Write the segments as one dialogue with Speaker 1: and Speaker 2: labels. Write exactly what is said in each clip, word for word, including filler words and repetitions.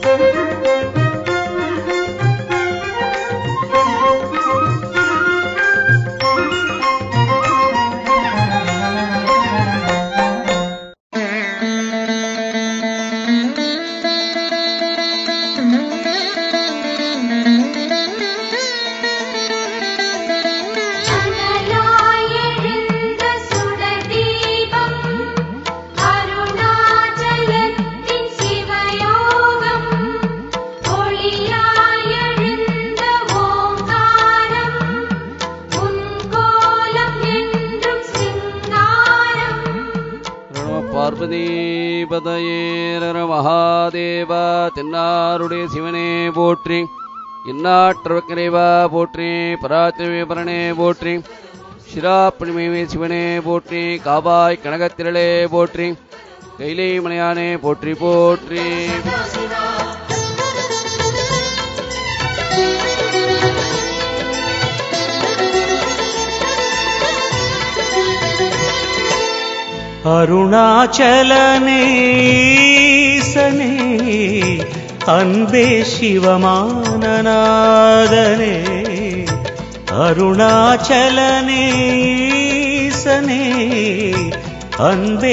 Speaker 1: மகாதேவா தென்னாருடைய சிவனே போற்றி, இந்நாட்டவக்கிறைவா போற்றி, பராத்திரமே பரனே போற்றி, சிராப்பணிமே சிவனே போற்றி, காவாய் கனகத்திரளே போற்றி, கைலை மலையானே போற்றி போற்றி.
Speaker 2: அருணாச்சலனே ஈசனே அன்பே சிவமானநாதனே, அருணாச்சலனே ஈசனே அன்பே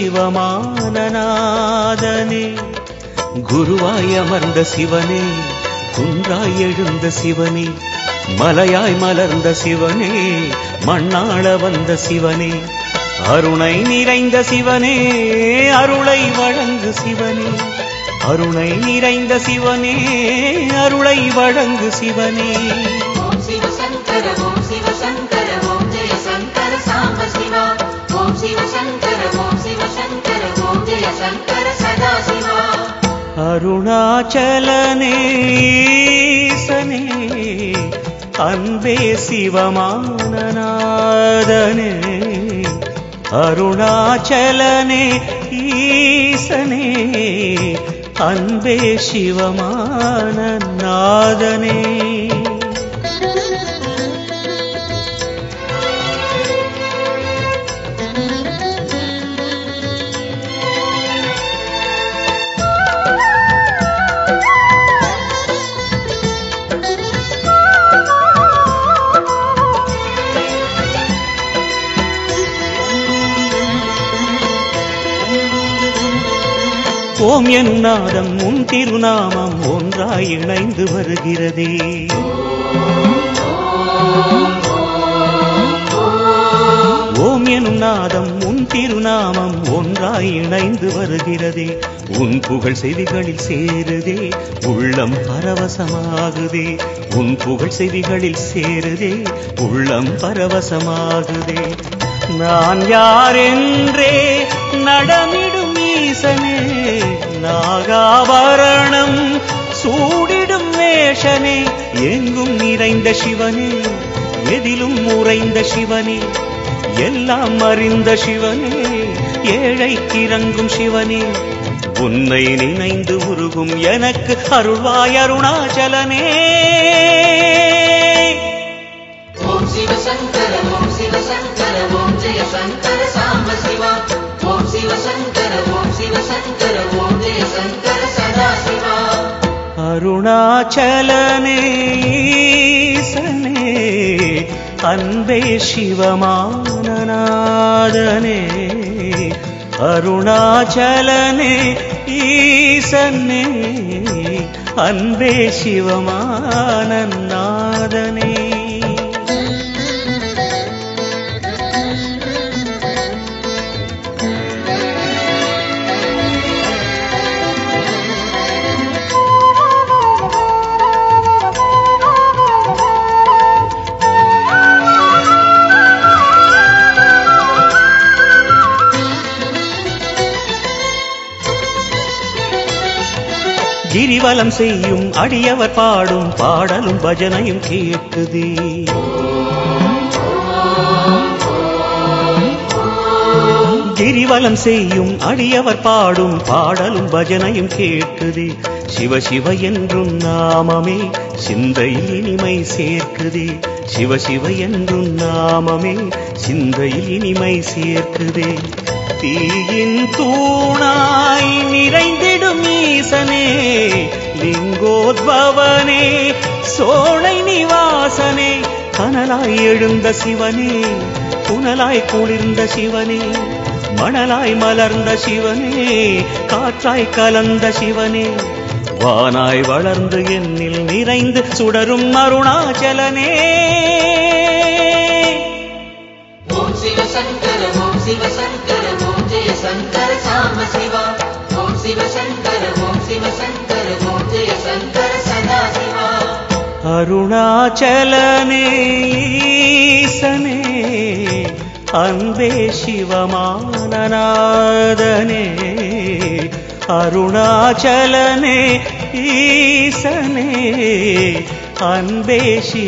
Speaker 2: சிவமானநாதனே, குருவாய் அமர்ந்த சிவனே, குன்றாய் எழுந்த சிவனே, மலையாய் மலர்ந்த சிவனே, மண்ணாள வந்த சிவனே, அருணை நிறைந்த சிவனே, அருளை வழங்கு சிவனே, அருணை நிறைந்த சிவனே, அருளை வழங்கு சிவனே.
Speaker 3: ஓம் சிவ சங்கர ஓம் சிவ சங்கர ஓம் ஜெய சங்கர சாம்ப சிவா, ஓம் சிவ சங்கர ஓம் சிவ சங்கர ஓம் ஜெய சங்கர சதா சிவா.
Speaker 2: அருணாச்சலனே ஈசனே அன்பே சிவமானநாதனே, அருணாச்சலனே ஈசனே அன்பே சிவமானநாதனே. ஓம் எனும் நாதம் உன் திருநாமம் ஒன்றாய் இணைந்து வருகிறதே, ஓம் எனும் நாதம் உன் திருநாமம் ஒன்றாய் இணைந்து வருகிறதே, உன் புகழ் செவிகளில் சேருதே, உள்ளம் பரவசமாகுதே, உன் புகழ் செவிகளில் சேருதே, உள்ளம் பரவசமாகுதே. நான் யாரென்றே நடமிடும் ஈசனே, நாகாபரணம் சூடிடும் வேஷனே, எங்கும் நிறைந்த சிவனே, எதிலும் உறைந்த சிவனே, எல்லாம் அறிந்த சிவனே, ஏழைக்கு இறங்கும் சிவனே, உன்னை நினைந்து உருகும் எனக்கு அருள்வாய் அருணாச்சலனே.
Speaker 3: ஓம் சிவ சங்கர ஓம் சிவ சங்கர ஓம் ஜெய சங்கர சாம்ப சிவா, ஓம் சிவ சங்கர ஓம் சிவ சங்கர ஓம் ஜெய சங்கர சதா சிவா.
Speaker 2: அருணாச்சலனே ஈசனே அன்பே சிவமானநாதனே, அருணாச்சலனே ஈசனே அன்பே சிவமானநாதனே. கிரிவலம் செய்யும் அடியவர் பாடும் பாடலும் பஜனையும் கேட்குதே, கிரிவலம் செய்யும் அடியவர் பாடும் பாடலும் பஜனையும் கேட்குதே, சிவ சிவ என்றும் நாமமே சிந்தையில் இனிமை சேர்க்குதே, சிவ சிவ என்றும் நாமமே சிந்தையில் இனிமை சேர்க்குதே. தீயின் தூணாய் நிறைந்திடும் ஈசனே, லிங்கோத்பவனே சோழை நிவாசனே கனலாய் எழுந்த சிவனே புனலாய் குளிர்ந்த சிவனே மணலாய் மலர்ந்த சிவனே காற்றாய் கலந்த சிவனே வானாய் வளர்ந்து என்னில் நிறைந்து சுடரும் அருணாச்சலனே
Speaker 3: ஓம் சிவ சங்கர ஓம் சிவ சங்கர ஓம் ஜெய சங்கர சாம சிவா ஓம் சிவ சங்கர ஓம் சிவ சங்கர ஓம் ஜெய சங்கர சதா சிவா
Speaker 2: அருணாச்சலனே ஈசனே அன்பே சிவமானநாதனே அருணாச்சலனே ஈசனே அன்பே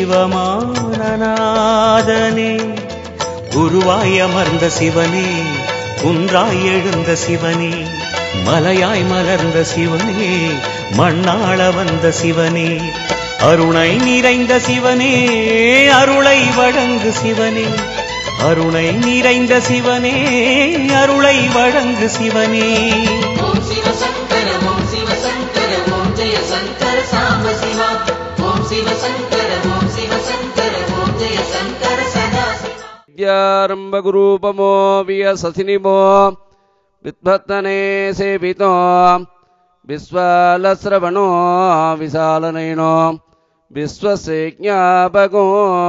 Speaker 2: சிவமானநாதனே குருவாய் அமர்ந்த சிவனே குன்றாய் எழுந்த சிவனே மலையாய் மலர்ந்த சிவனே மண்ணாள வந்த சிவனே அருணை நிறைந்த சிவனே அருளை வழங்கு சிவனே அருணை நிறைந்த சிவனே அருளை வழங்கு சிவனே
Speaker 3: ஓம் சிவ சங்கர ஓம் சிவ சங்கர ஓம் ஜெய சங்கர சாம சிவா ஓம் சிவ சங்கர ஓம் சிவ சங்கர ஓம் ஜெய சங்கர சதா சிவா
Speaker 1: வித்யாரம்ப குரூபமோ வியசசினிமோ வித்வத்தனே சேவிதோ விஸ்வாலஸ்ரவணோ விசாலநயனோ விஸ்வசேஜ்ஞாபகோ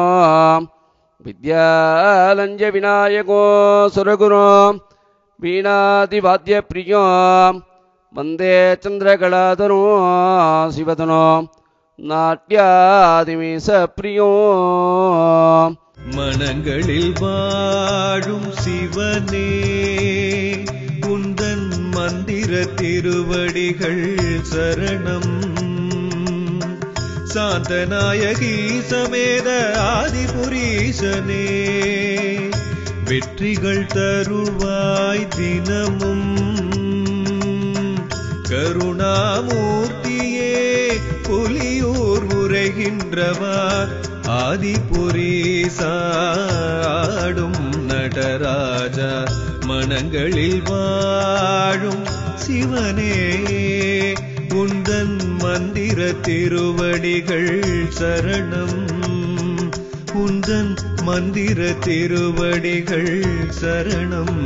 Speaker 1: வித்யாலஞ்ச விநாயகோ சுரகுரோ வீணாதிவாத்யப்ரியோ வந்தே சந்திரகலாதனோ சிவதனோ நாட்யாதிமீச பிரியோ
Speaker 4: மனங்களில் வாழும் சிவனே குந்தன் மந்திர திருவடிகள் சரணம் சாந்தநாயகி சமேத ஆதிபுரீசனே வெற்றிகள் தருவாய் தினமும் கருணாமூர்த்தியே புலியூர் உரைகின்றவா ஆதிபுரீசாடும் நடராஜா மனங்களில் வாழும் சிவனே குந்தன் மந்திர திருவடிகள் சரணம் குந்தன் மந்திர திருவடிகள் சரணம்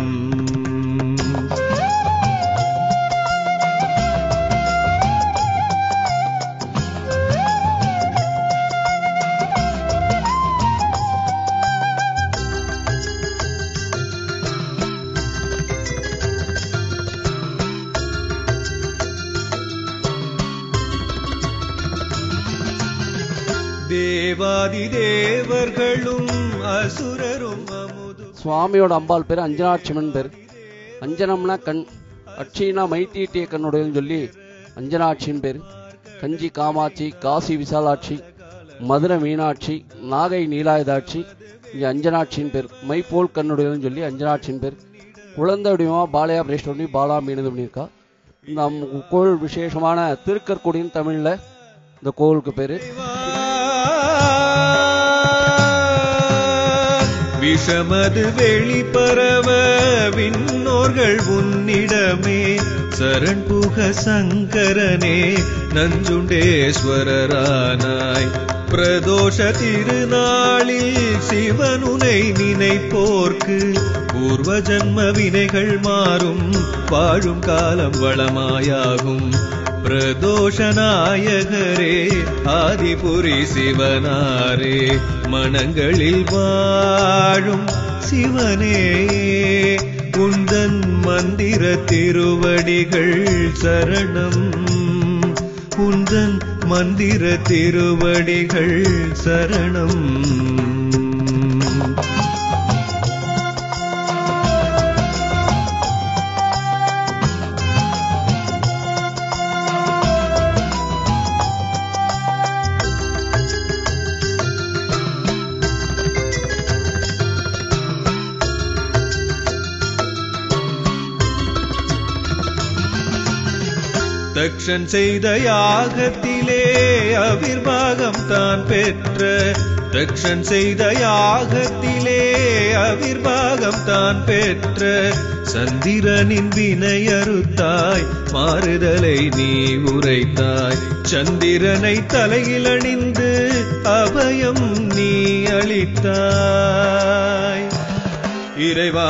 Speaker 4: தேவாதி தேவர்களும் அசுரரும் அமுது
Speaker 1: சுவாமியோட அம்பாள் பேர் அஞ்சனாட்சிமன் பேர். அஞ்சனம்னா கண், அட்சினா மைத்தீட்டிய கண்ணுடையன்னு சொல்லி அஞ்சனாட்சியின் பேர். கஞ்சி காமாட்சி, காசி விசாலாட்சி, மதுரை மீனாட்சி, நாகை நீலாயுதாட்சி, இங்கே அஞ்சனாட்சியின் பேர். மைப்போல் கண்ணுடையன்னு சொல்லி அஞ்சனாட்சியின் பேர். குழந்தை வடிவமாக பாலையா பிரேஷ்டோனி பாலா மீனது பண்ணியிருக்கா. இந்த கோவில் விசேஷமான திருக்கற்குடியின் தமிழில் இந்த கோவிலுக்கு பேர்.
Speaker 4: விஷமது வெளிப்பரவ விண்ணோர்கள் உன்னிடமே சரண் புக சங்கரனே நஞ்சுண்டேஸ்வரரானாய் பிரதோஷ திருநாளில் சிவனுனை நினைப்போர்க்கு பூர்வ ஜன்ம வினைகள் மாறும் வாழும் காலம் வளமாயாகும். பிரதோஷ நாயகரே ஆதிபுரி சிவனாரே மனங்களில் வாழும் சிவனே குந்தன் மந்திர திருவடிகள் சரணம் குந்தன் மந்திர திருவடிகள் சரணம். தக்ஷன் செய்த யாகத்திலே அவிர்வாகம் தான் பெற்ற தக்ஷன் செய்த யாகத்திலே அவிர்வாகம் தான் பெற்ற சந்திரனின் வினையறுத்தாய் மாறுதலை நீ உரைத்தாய். சந்திரனை தலையில் அணிந்து அபயம் நீ அளித்தாய். இறைவா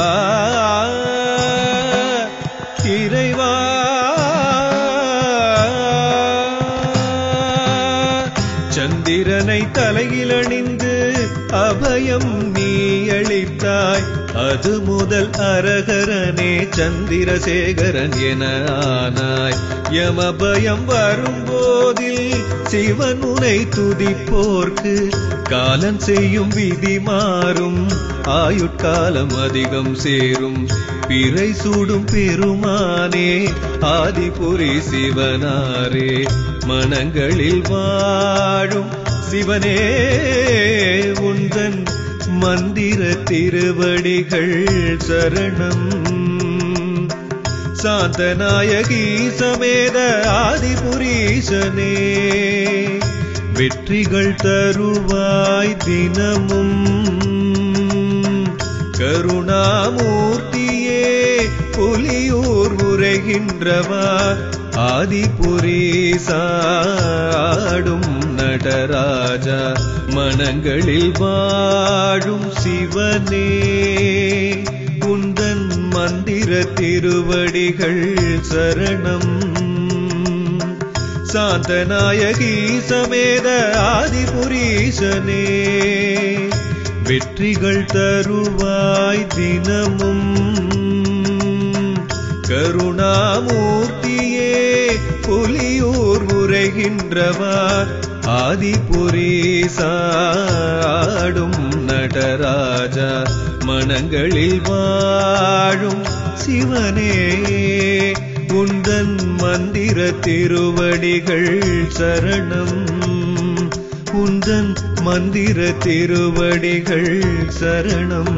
Speaker 4: இறைவா சந்திரனை தலையில் அணிந்து அபயம் நீ அளித்தாய். அது முதல் அரகரனே சந்திரசேகரன் என ஆனாய். யமபயம் வரும்போதில் சிவன் உனை துதிப்போர்க்கு காலன் செய்யும் விதி மாறும். ஆயுட்காலம் அதிகம் சேரும். பிறை சூடும் பெருமானே ஆதிபுரி சிவனாரே. மனங்களில் வாழும் சிவனே உந்தன் மந்திர திருவடிகள் சரணம். சாந்தநாயகி சமேத ஆதிபுரீசனே வெற்றிகள் தருவாய் தினமும். கருணாமூர்த்தியே புலியூர் உரைகின்றவா ஆதிபுரீசாடும் நடராஜா. மனங்களில் வாழும் சிவனே உந்தன் மந்திர திருவடிகள் சரணம். சாந்தநாயகி சமேத ஆதிபுரீசனே வெற்றிகள் தருவாய் தினமும். கருணாமூர்த்தியே புலியூர் உரைகின்றவா ஆதிபுரீசாடும் நடராஜா. மனங்களில் வாழும் சிவனே உந்தன் மந்திர திருவடிகள் சரணம். உந்தன் மந்திர திருவடிகள் சரணம்.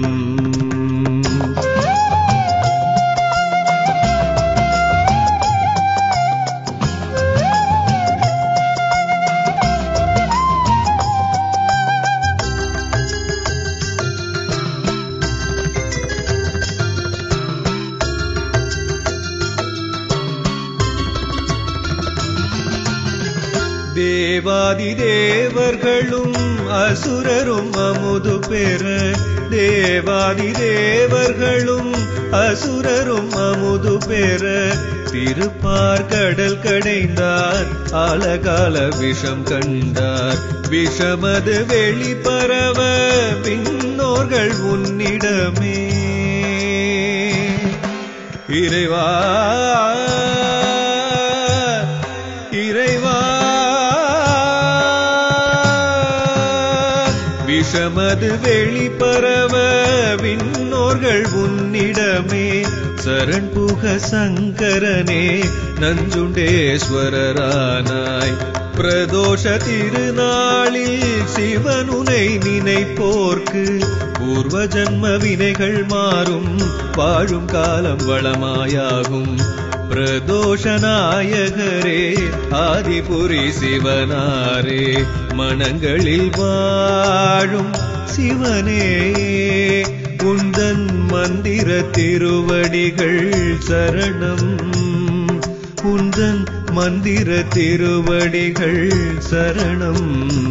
Speaker 4: தேவாதி தேவர்களும் அசுரரும் அமுது பெற. தேவாதி தேவர்களும் அசுரரும் அமுது பெற. திருப்பார் கடல் கடைந்தார் ஆலகால விஷம் கண்டார். விஷமது வெளிப்பரவ விண்ணோர்கள் உன்னிடமே. இறைவா இறைவா விஷமது வெளிப்பரவ விண்ணோர்கள் உன்னிடமே. சரண் புக சங்கரனே நஞ்சுண்டேஸ்வரரானாய். பிரதோஷ திருநாளில் சிவனுனை நினைப்போர்க்கு பூர்வ ஜன்ம வினைகள் மாறும். வாழும் காலம் வளமாயாகும். பிரதோஷ நாயகரே ஆதிபுரி சிவனாரே. மனங்களில் வாழும் சிவனே உந்தன் மந்திர திருவடிகள் சரணம். உந்தன் மந்திர திருவடிகள் சரணம்.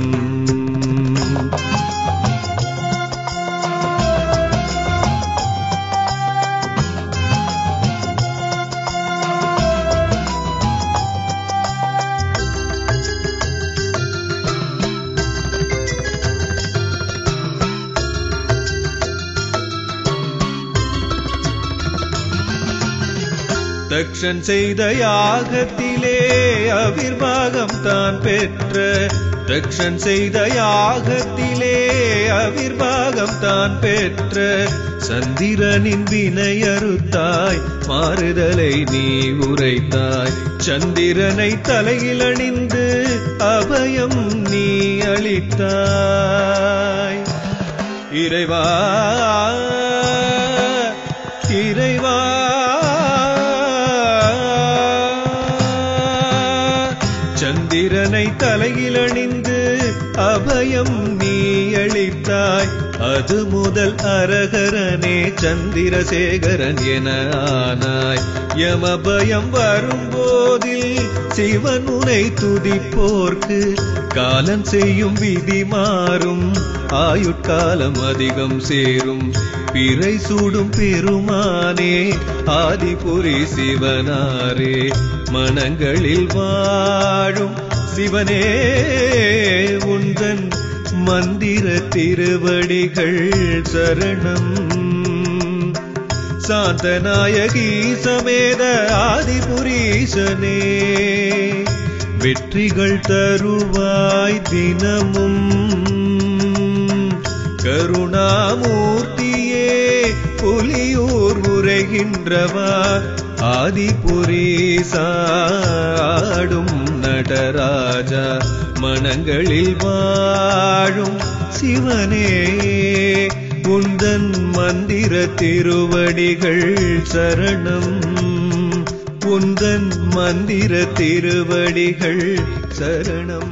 Speaker 4: தக்ஷன் செய்த யாகத்திலே அவிர்வாகம் தான் பெற்ற. தக்ஷன் செய்த யாகத்திலே அவிர்வாகம் தான் பெற்ற. சந்திரனின் வினையறுத்தாய் மாறுதலை நீ உரைத்தாய். சந்திரனை தலையில் அணிந்து அபயம் நீ அளித்தாய். இறைவா இறைவா சந்திரனை தலையில் அணிந்து அபயம் நீ அளித்தாய். அது முதல் அரகரனே சந்திரசேகரன் என ஆனாய். யமபயம் வரும்போதில் சிவன் உனை துதிப்போர்க்கு காலன் செய்யும் விதி மாறும். ஆயுட்காலம் அதிகம் சேரும். பிறை சூடும் பெருமானே ஆதிபுரி சிவனாரே. மனங்களில் வாழும் சிவனே உந்தன் மந்திர திருவடிகள் சரணம். சாந்தநாயகி சமேத ஆதிபுரீசனே வெற்றிகள் தருவாய் தினமும். கருணாமூர்த்தியே புலியூர் உரைகின்றவா ஆதிபுரீசாடும் நடராஜா. மனங்களில் வாழும் சிவனே உந்தன் மந்திர திருவடிகள் சரணம். உந்தன் மந்திர திருவடிகள் சரணம்.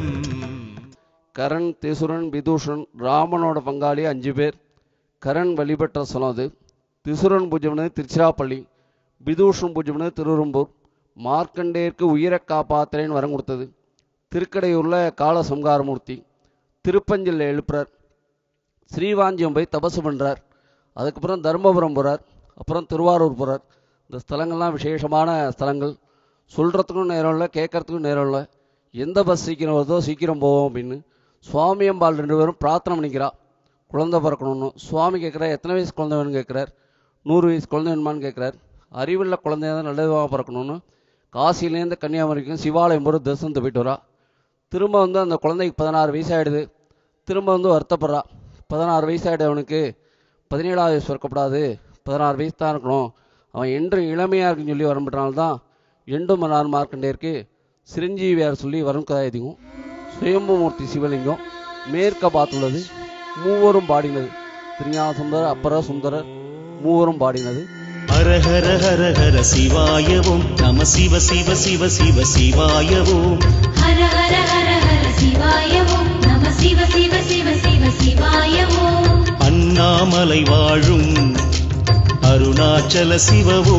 Speaker 1: கரண், திசுரன், விதூஷன் ராமனோட பங்காளி அஞ்சு பேர். கரண் வழிபட்ட சொன்னது. திசுரன் பூஜ்யம்னு திருச்சிராப்பள்ளி, விதூஷன் பூஜ்யம்னு திருவெரும்பூர். மார்க்கண்டேயருக்கு உயிரை காப்பாத்திரேன்னு வரம் கொடுத்தது. திருக்கடையூரில் கால சம்காரமூர்த்தி. திருப்பஞ்சில் எழுப்புறார். ஸ்ரீவாஞ்சியம் போய் தபசு பண்ணுறார். அதுக்கப்புறம் தர்மபுரம் போகிறார். அப்புறம் திருவாரூர் போகிறார். இந்த ஸ்தலங்கள்லாம் விசேஷமான ஸ்தலங்கள். சொல்கிறதுக்கும் நேரம் இல்லை, கேட்கறதுக்கும் நேரம் இல்லை. எந்த பஸ் சீக்கிரம் வருதோ சீக்கிரம் போவோம் அப்படின்னு சுவாமியம்பாள் ரெண்டு பேரும் பிரார்த்தனை பண்ணிக்கிறா குழந்தை பிறக்கணும்னு. சுவாமி கேட்குறார், எத்தனை வயசு குழந்தை வேணும்னு கேட்குறார். நூறு வயசு குழந்தை வேணுமான்னு கேட்குறார். அறிவுள்ள குழந்தைய தான் நல்லதாக பிறக்கணும்னு காசிலேருந்து கன்னியாகுமரிக்கும் சிவாலயம் போகிற தரிசனத்தை போயிட்டு வரா. திரும்ப வந்து அந்த குழந்தைக்கு பதினாறு வயசாகிடுது. திரும்ப வந்து வருத்தப்படுறா. பதினாறு வயசாகிடு அவனுக்கு, பதினேழாவது வயசு பிறக்கப்படாது, பதினாறு வயசு தான் இருக்கணும், அவன் என்று இளமையாக இருக்குன்னு சொல்லி வரம்புறனால்தான் எண்டு மன்னார் மார்க்கண்டேயருக்கு சிரஞ்சீவியார் சொல்லி வரும் கதாயதிக்கும். சுயம்புமூர்த்தி சிவலிங்கம் மேற்க பார்த்துள்ளது. மூவரும் பாடினது. திருஞான சுந்தரர், அப்பர சுந்தரர் மூவரும் பாடினது.
Speaker 2: ஹர ஹர ஹர ஹர சிவாயவும் நம சிவ சிவ சிவ சிவ சிவாயவும்.
Speaker 5: ஹர ஹர ஹர ஹர சிவாயவும் நம சிவ சிவ சிவ சிவ சிவாயவும்.
Speaker 2: அண்ணாமலை வாழும் அருணாச்சல சிவவோ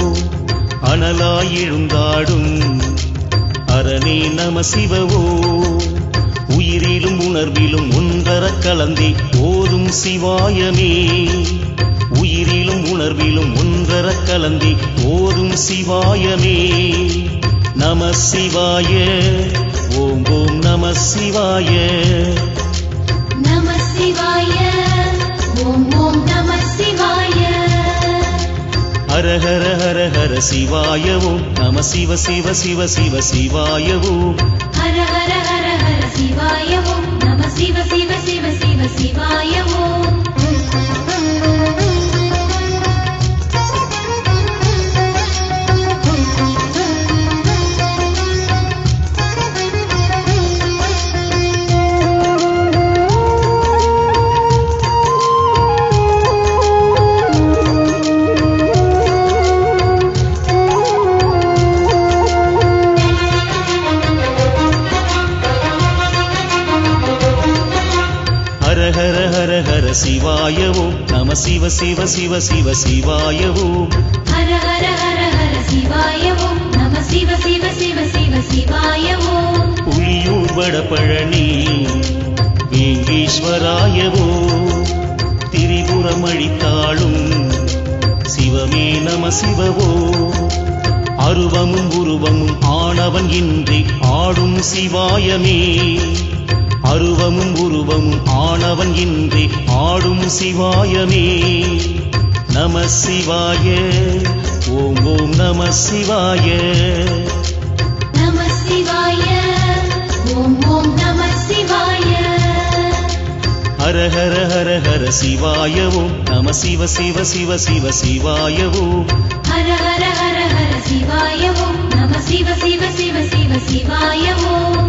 Speaker 2: அனலாய் எழுந்தாடும் அரணே நம சிவவோ. உயிரிலும் உணர்விலும் ஒன்றர கலந்தே ஓதும் சிவாயமே. உயிரிலும் உணர்விலும் ஒன்றர கலந்தே ஓதும் சிவாயமே. நம சிவாய ஓம் ஓம் நம சிவாய.
Speaker 5: நம சிவாய ஓம் ஓம் நம சிவாய.
Speaker 2: ஹர ஹர ஹர ஹர சிவாயவும் நம சிவ சிவ சிவ சிவ சிவாயவும்.
Speaker 5: ஹர ஹர ஹர ஹர சிவாயவும் நம சிவ சிவ சிவ சிவ சிவாயவும்.
Speaker 2: சிவாயவும் நம சிவ சிவ சிவ சிவ சிவாயவும்.
Speaker 5: ஹர ஹர ஹர ஹர சிவாயவும் நம சிவ சிவ சிவ சிவ சிவாயவும்.
Speaker 2: புலியூர் வடபழனி வேங்கீஸ்வராயவோ. திரிபுரம் அழித்தாளும் சிவமே நம சிவவோ. அருவமும் உருவமும் ஆனவன் இன்றி ஆடும் சிவாயமே. அருவமும் உருவமும் ஆனவன் இன்றி ஆடும் சிவாயமே. நம சிவாய ஓம் ஓம் நம சிவாய.
Speaker 5: நம சிவாய ஓம் ஓம் நம சிவாய.
Speaker 2: ஹர ஹர ஹர ஹர சிவாயவும் நம சிவ சிவ சிவ சிவ சிவாயவும்.
Speaker 5: ஹர ஹர ஹர ஹர சிவாயவும் நம சிவ சிவ சிவ சிவ சிவாயவும்.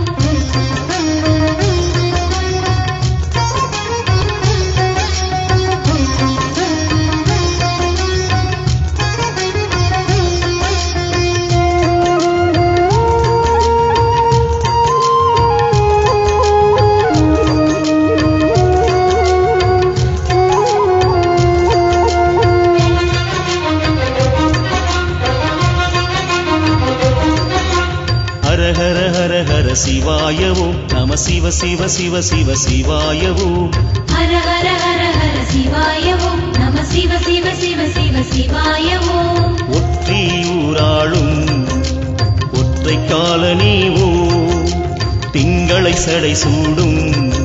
Speaker 2: ஹர ஹர சிவாய ஓம் நம சிவ சிவ சிவ சிவ சிவாய ஓம்
Speaker 5: ஹர ஹர ஹர ஹர சிவாய ஓம் நம சிவ சிவ சிவ சிவ சிவாய ஓம்
Speaker 2: ஒற்றியூராளும் ஒற்றை காலனீவோ திங்களை சடை சூடும்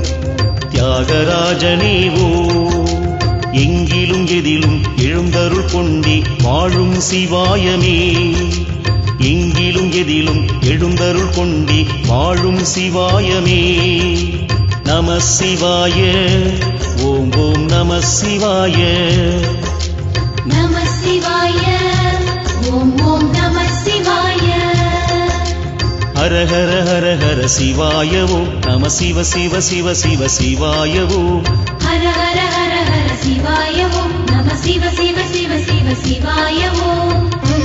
Speaker 2: தியாகராஜனீவோ எங்கிலும் எதிலும் எழுந்தருள் கொண்டி வாழும் சிவாயமே எங்கிலும் எதிலும் எழுந்தருள் கொண்டி வாழும் சிவாயமே நம சிவாய ஓம் ஓம் நம சிவாய
Speaker 5: நம சிவாய ஓம் ஓம் நம சிவாய
Speaker 2: ஹர ஹர ஹர ஹர சிவாய ஓம் நம சிவ சிவ சிவ சிவ சிவாய ஓம்
Speaker 5: ஹர ஹர ஹர ஹர சிவாய ஓம் நம சிவ சிவ சிவ சிவ சிவாய ஓம்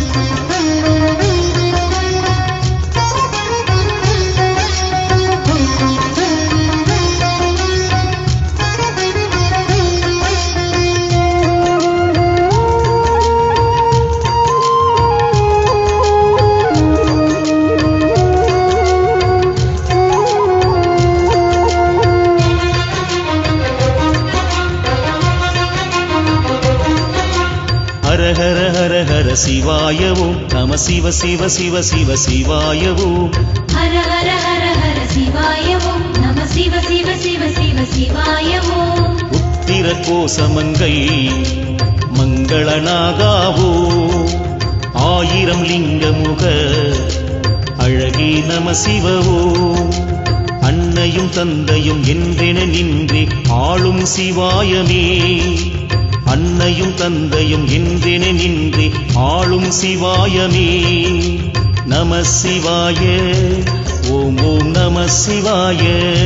Speaker 2: ஹர ஹர ஹர ஹர சிவாய ஓம் நம சிவ சிவ சிவ சிவ சிவாய ஓம்
Speaker 5: ஹர ஹர ஹர ஹர சிவாய ஓம் நம சிவ சிவ சிவ சிவ சிவாய ஓம்
Speaker 2: உத்திர கோசமங்கை மங்களநாகாவோ ஆயிரம் லிங்கமுக அழகே நம சிவவோ அன்னையும் தந்தையும் என்றென நின்றே ஆளும் சிவாயமே அன்னையும் தந்தையும் என்றென நின்றே ஆளும் சிவாயமே நம சிவாய ஓம் ஓம் நம சிவாய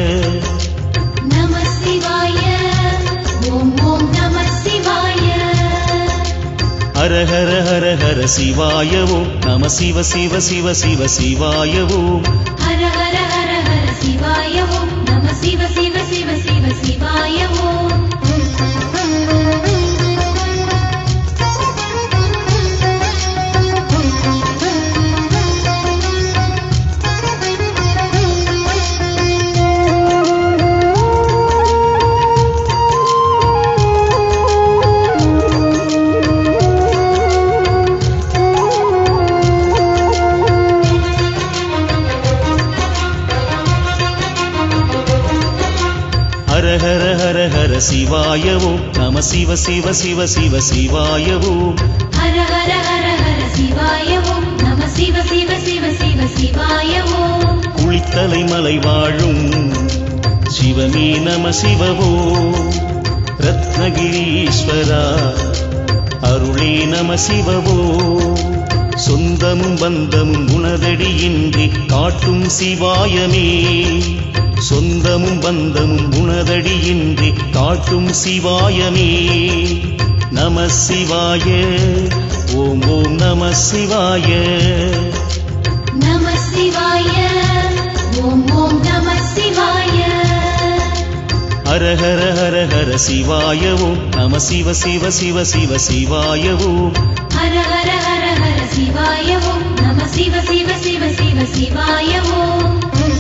Speaker 5: நம சிவாய ஓம் ஓம் நம சிவாய
Speaker 2: ஹர ஹர ஹர ஹர சிவாய ஓம் நம சிவ சிவ சிவ சிவ சிவாய ஓம்
Speaker 5: ஹர ஹர ஹர ஹர சிவாய ஓம் நம சிவ சிவ சிவ சிவ சிவாய ஓம்
Speaker 2: ஹர ஹர ஹர ஹர சிவாய ஓம் நம சிவ சிவ சிவ சிவ சிவாய ஓம்
Speaker 5: ஹர ஹர ஹர ஹர சிவாய ஓம் நம சிவ சிவ சிவ சிவ சிவாய ஓம்
Speaker 2: குளித்தலை மலை வாழும் சிவமே நம சிவவோ ரத்னகிரீஸ்வரா அருளே நம சிவவோ சொந்தமும் பந்தமும் உனதடியின்றி காட்டும் சிவாயமே சொந்தமும் பந்தமும் உனதடியின்றி காட்டும் சிவாயமே நம சிவாய ஓம் ஓம் நம சிவாய
Speaker 5: நம சிவாய ஓம் ஓம் நம சிவாய
Speaker 2: ஹர ஹர ஹர ஹர சிவாய ஓம் நம சிவ சிவ சிவ சிவ சிவாய ஓம்
Speaker 5: ஹர ஹர ஹர ஹர சிவாய ஓம் நம சிவ சிவ சிவ சிவ சிவாய ஓம்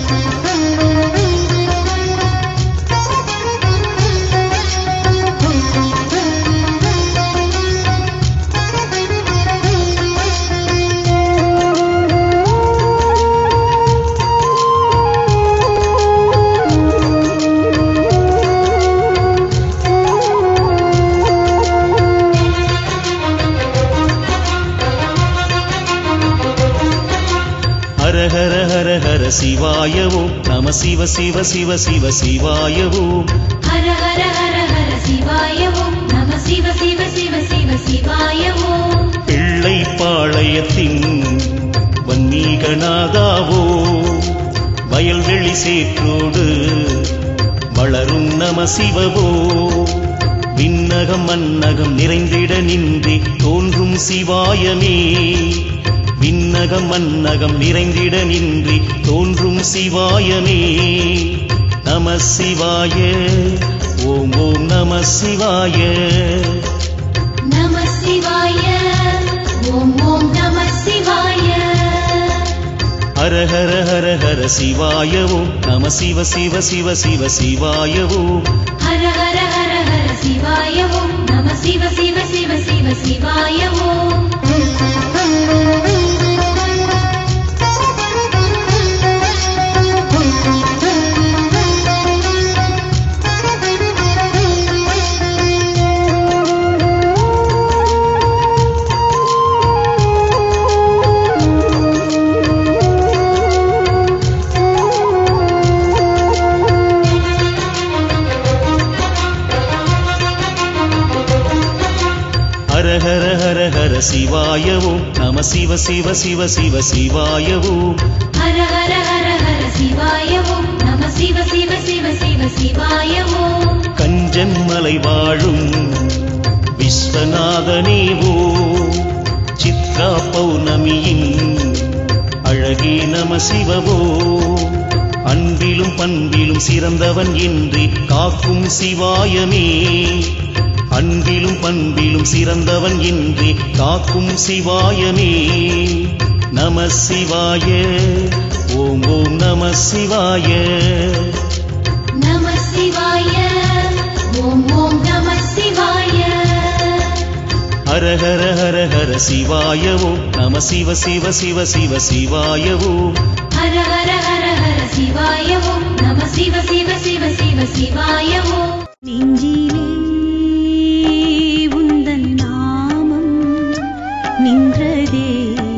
Speaker 2: ஹர ஹர ஹர ஹர சிவாய ஓம் நம சிவ சிவ சிவ சிவ சிவாய ஓம்
Speaker 5: ஹர ஹர ஹர ஹர சிவாய ஓம் நம சிவ சிவ சிவ சிவ சிவாய ஓம்
Speaker 2: பிள்ளை பாளையத்தின் வன்னீகநாதாவோ வயல்வெளி சேற்றோடு வளரும் நம சிவவோ விண்ணகம் மன்னகம் நிறைந்திட நின்றி தோன்றும் சிவாயமே விண்ணகம் மன்னகம் நிறைந்திட நின்றி தோன்றும் சிவாயமே நம சிவாய ஓம் ஓம் நம சிவாய
Speaker 5: நம சிவாய ஓம் ஓம் நம சிவாய
Speaker 2: ஹர ஹர ஹர ஹர சிவாய ஓம் நம சிவ சிவ சிவ சிவ சிவாய ஓம்
Speaker 5: ஹர ஹர ஹர ஹர சிவாய ஓம் நம சிவ சிவ சிவ சிவ சிவாய ஓம்
Speaker 2: ஹர ஹர ஹர ஹர சிவாய ஓம் நம சிவ சிவ சிவ சிவ சிவாய ஓம்
Speaker 5: ஹர ஹர ஹர ஹர சிவாய ஓம் நம சிவ சிவ சிவ சிவ சிவாய ஓம்
Speaker 2: கஞ்சன்மலை வாழும் விஸ்வநாதனே ஓம் சித்ரா பௌர்ணமியின் அழகே நம சிவவோ அன்பிலும் பண்பிலும் சிறந்தவன் என்று காக்கும் சிவாயமே அன்பிலும் பண்பிலும் சிறந்தவன் என்று காக்கும் சிவாயமே நம சிவாய ஓம் ஓம் நம சிவாய
Speaker 5: நம சிவாய ஓம் ஓம் நம சிவாய
Speaker 2: ஹர ஹர ஹர ஹர சிவாய ஓம் நம சிவ சிவ சிவ சிவ சிவாய ஓம்
Speaker 5: ஹர ஹர ஹர ஹர சிவாய ஓம் நம சிவ சிவ சிவ சிவ சிவாய ஓம் நெஞ்சிலே உந்தன் நாமம் நின்றதே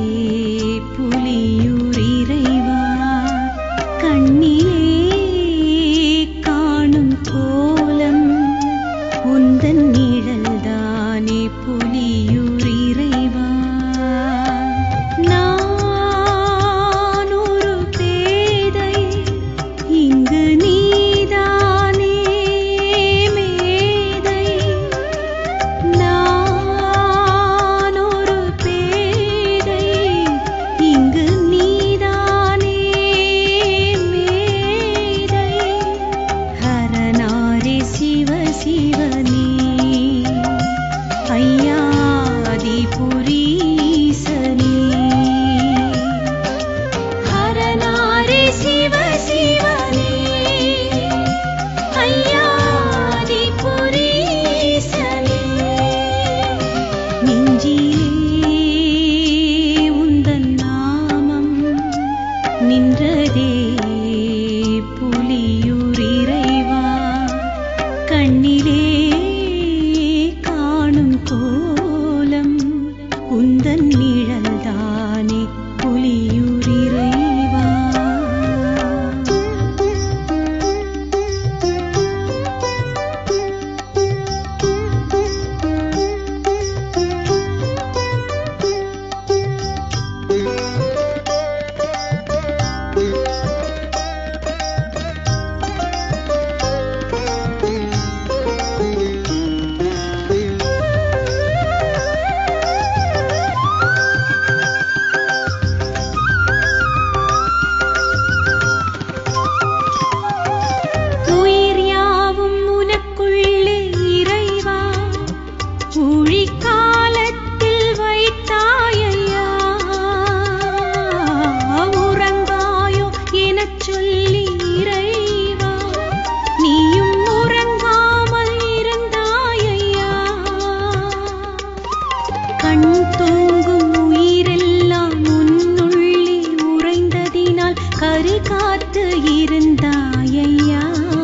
Speaker 5: புலியூர் இறைவா கண்ணிலே காணும் கோலம் உந்தன் நிழல்தானே புலியூர் இறைவா நான் ஒரு பேதை இங்கு நீதானே மேதை நான் ஒரு பேதை இங்கு நீதானே மேதை ஹரநாரே சிவ சிவனே ஐயாதிபுரீசனே ஹரநாரே சிவ சிவனே ஐயாதிபுரீசனே நெஞ்சிலே உந்தன் நாமம் நின்றதே புலியூர் இறைவா கண்ணிலே காணும் கோலம் உந்தன் நிழல்தானே புலியூர் இறைவா உயிர் யாவும் உனக்குள்ளே இறைவா ஊழிக்காலத்தில் வைத்தாயையா உறங்காயோ எனச் சொல்லி இறைவா நீயும் உறங்காமல் இருந்தாயையா கண் தூங்கும் உயிரெல்லாம் உன்னுள்ளே உறைந்ததினால் கரு காத்து இருந்தாயையா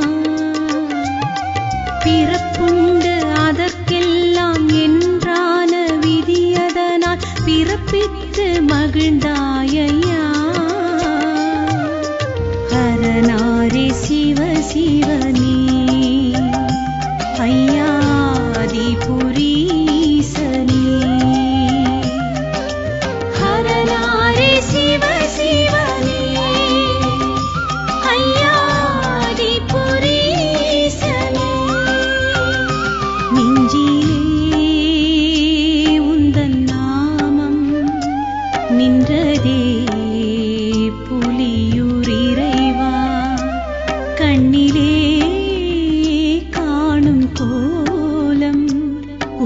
Speaker 5: பிறப்புண்டு அதற்கெல்லாம் என்றான விதியதனால் பிறப்பித்து மகிழ்ந்தாயையா ஹரநாரே சிவ சிவனே ஐயாதிபுரீசனே ஹரநாரே சிவ சிவனே ஐயாதிபுரீசனே நெஞ்சிலே உந்தன் நாமம் நின்றதே புலியூர் இறைவா கண்ணிலே காணும் கோலம்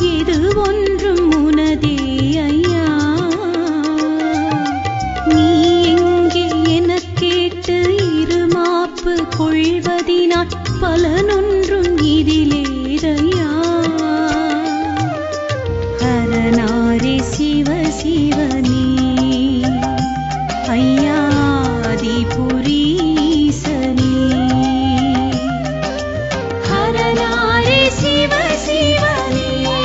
Speaker 5: இது ஒன்றும் உனதே ஐயா. நீ எங்கே எனக் கேட்டு இருமாப்பு கொள்வதினால் பலனொன்றும் இதிலேதையா. ஹரநாரே சிவ சிவனே ஐயாதிபுரீசனே. ஹரநாரே சிவ சிவனே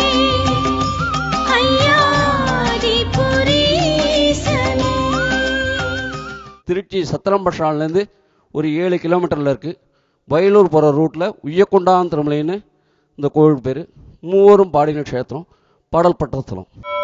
Speaker 5: ஐயாதிபுரீசனே.
Speaker 1: திருச்சி சத்திரம் பஸ் ஸ்டாண்ட்லேருந்து ஒரு ஏழு கிலோமீட்டரில் இருக்குது. வயலூர் போகிற ரூட்டில் உய்யக்கொண்டான் திருமலைன்னு இந்த கோவில் பேர். மூவரும் பாடின க்ஷேத்திரம், பாடல் பட்ட ஸ்தலம்.